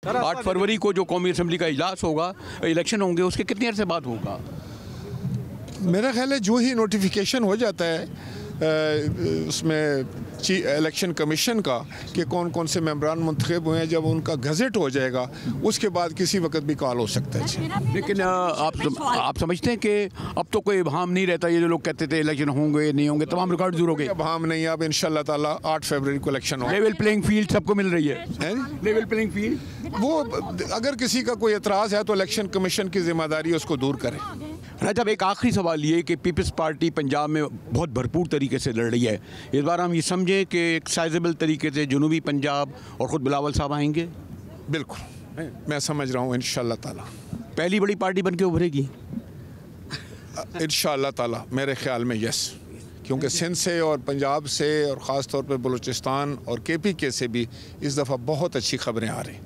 8 फरवरी को जो कौमी असम्बली का इजलास होगा, इलेक्शन होंगे, उसके कितनी अर्से बाद होगा? मेरा ख्याल है जो ही नोटिफिकेशन हो जाता है उसमें इलेक्शन कमीशन का कि कौन कौन से मेंबरान मुंतखब हुए हैं, जब उनका गज़ट हो जाएगा उसके बाद किसी वक्त भी कॉल हो सकता है जी। लेकिन आप समझते हैं कि अब तो कोई इबहम नहीं रहता? ये जो लोग कहते थे इलेक्शन होंगे नहीं होंगे, तमाम रिकॉर्ड दूर हो गए। इबहम नहीं, अब इंशाल्लाह ताला 8 फरवरी को इलेक्शन होगा। लेवल प्लेइंग फील्ड सबको मिल रही है, लेवल प्लेइंग फील्ड। वो अगर किसी का कोई एतराज़ है तो इलेक्शन कमीशन की जिम्मेदारी उसको दूर करें। राजा, एक आखिरी सवाल ये कि पीपल्स पार्टी पंजाब में बहुत भरपूर तरीके से लड़ रही है, इस बार हम ये समझें कि एक साइजेबल तरीके से जनूबी पंजाब और ख़ुद बिलावल साहब आएंगे? बिल्कुल, मैं समझ रहा हूँ इंशाल्लाह ताला पहली बड़ी पार्टी बन के उभरेगी इंशाल्लाह ताला, मेरे ख्याल में यस, क्योंकि सिंध से और पंजाब से और ख़ास तौर पर बलूचिस्तान और KPK से भी इस दफ़ा बहुत अच्छी खबरें आ रही हैं।